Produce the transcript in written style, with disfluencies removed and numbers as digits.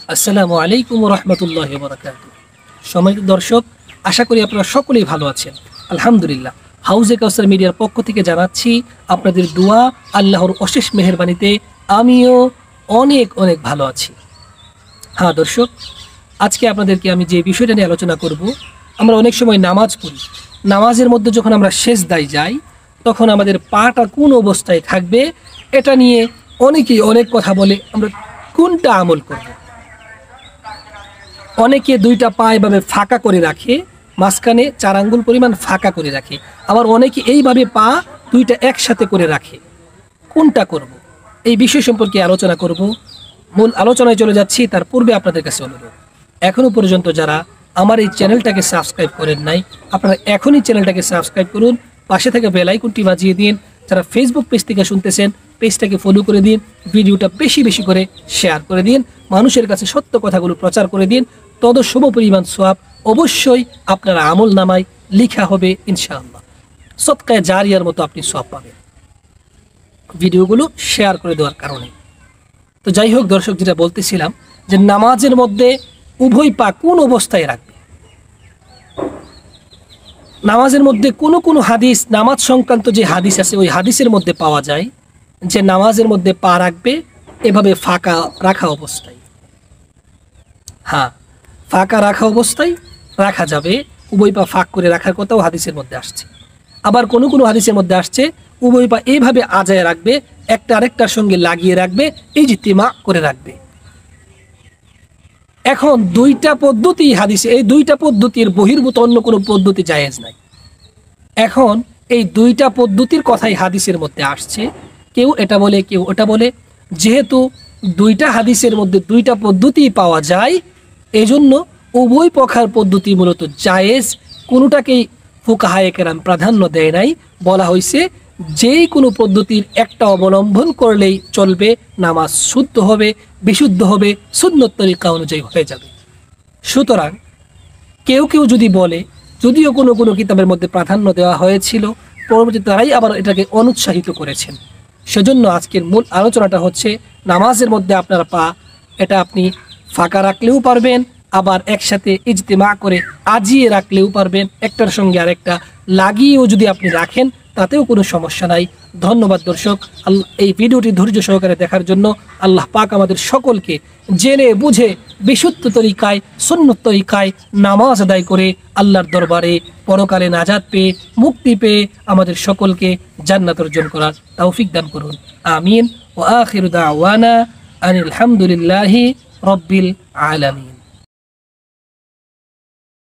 আসসালামু আলাইকুম ওয়া রাহমাতুল্লাহি ওয়া বারাকাতুহু। সম্মানিত দর্শক, আশা করি আপনারা সকলেই ভালো আছেন। আলহামদুলিল্লাহ, হাউজে কাউসার মিডিয়ার পক্ষ থেকে জানাচ্ছি আপনাদের দোয়া, আল্লাহর অশেষ মেহেরবানিতে আমিও অনেক অনেক ভালো আছি। হ্যাঁ দর্শক, আজকে আপনাদেরকে আমি যে বিষয়টা নিয়ে আলোচনা করব, আমরা অনেক সময় নামাজ পড়ি। নামাজের মধ্যে যখন আমরা সেজদায় যাই, তখন আমাদের পাটা কোন অবস্থায় থাকবে এটা নিয়ে অনেকেই অনেক কথা বলে। আমরা কোনটা আমল করব? অনেকে দুইটা পা এভাবে ফাঁকা করে রাখে, মাঝখানে 4 আঙ্গুল পরিমাণ ফাঁকা করে রাখে, আবার অনেকে এইভাবে পা দুইটা একসাথে করে রাখে। কোনটা করব? এই বিষয় সম্পর্কে আলোচনা করব। মূল আলোচনায় চলে যাচ্ছি, তার পূর্বে আপনাদের কাছে অনুরোধ, এখনো পর্যন্ত যারা আমার এই চ্যানেলটাকে সাবস্ক্রাইব করেন নাই, আপনারা এখনই চ্যানেলটাকে সাবস্ক্রাইব করুন, পাশে থেকে বেল আইকনটি বাজিয়ে দিন। যারা ফেসবুক পেজ থেকে শুনতেছেন, পেজটাকে ফলো করে দিন, ভিডিওটা বেশি বেশি করে শেয়ার করে দিন, মানুষের কাছে সত্য কথাগুলো প্রচার করে দিন। তদ সম পরিমাণ সওয়াব অবশ্যই আপনারা আমল নামায় লিখা হবে ইনশাআল্লাহ। সদকায়ে জারিয়ার মতো আপনি সওয়াব পাবেন ভিডিওগুলো শেয়ার করে দেওয়ার কারণে। তো যাই হোক দর্শক, যেটা বলতেছিলাম যে নামাজের মধ্যে উভয় পা কোন অবস্থায় রাখবে। নামাজের মধ্যে কোনো হাদিস, নামাজ সংক্রান্ত যে হাদিস আছে, ওই হাদিসের মধ্যে পাওয়া যায় যে নামাজের মধ্যে পা রাখবে এভাবে ফাঁকা রাখা অবস্থায়। হ্যাঁ, ফাঁকা রাখা অবস্থায় রাখা যাবে, উভয় পা ফাঁক করে রাখার কথাও হাদিসের মধ্যে আসছে। আবার কোনো হাদিসের মধ্যে আসছে উভয় পা এইভাবে আজায় রাখবে, একটা আরেকটার সঙ্গে লাগিয়ে রাখবে, এই জিতিমা করে রাখবে। এখন দুইটা পদ্ধতি হাদিসে, এই দুইটা পদ্ধতির বহির্ভূত অন্য কোনো পদ্ধতি জায়েজ নাই। এখন এই দুইটা পদ্ধতির কথাই হাদিসের মধ্যে আসছে, কেউ এটা বলে কেউ ওটা বলে। যেহেতু দুইটা হাদিসের মধ্যে দুইটা পদ্ধতি পাওয়া যায়, এজন্য উভয় পক্ষের পদ্ধতি মূলত জায়েজ, কোনোটাকেই ফুকাহায়ে কেরাম প্রাধান্য দেয় নাই। বলা হয়েছে যেই কোনো পদ্ধতির একটা অবলম্বন করলেই চলবে, নামাজ শুদ্ধ হবে, বিশুদ্ধ হবে, সুন্নত তরিকা অনুযায়ী হয়ে যাবে। সুতরাং কেউ যদি বলে, যদিও কোনো কিতাবের মধ্যে প্রাধান্য দেওয়া হয়েছিল, পরবর্তীতে তারাই আবার এটাকে অনুৎসাহিত করেছেন। সেজন্য আজকের মূল আলোচনাটা হচ্ছে নামাজের মধ্যে আপনার পা এটা আপনি ফাঁকা রাখলেও পারবেন, আবার একসাথে ইজতিমা করে আজিয়ে রাখলেও পারবেন, একটার সঙ্গে আরেকটা লাগিয়েও যদি আপনি রাখেন তাতেও কোনো সমস্যা নাই। ধন্যবাদ দর্শক, এই ভিডিওটি ধৈর্য সহকারে দেখার জন্য। আল্লাহ পাক আমাদের সকলকে জেনে বুঝে বিশুদ্ধ তরিকায়, সুন্নত তরিকায় নামাজ আদায় করে আল্লাহর দরবারে পরকালে নাজাত পেয়ে, মুক্তি পেয়ে আমাদের সকলকে জান্নাত অর্জন করার তৌফিক দান করুন। আমিন। ওয়া আখিরু দাওয়ানা আনিল হামদুলিল্লাহি রাব্বিল আলামিন।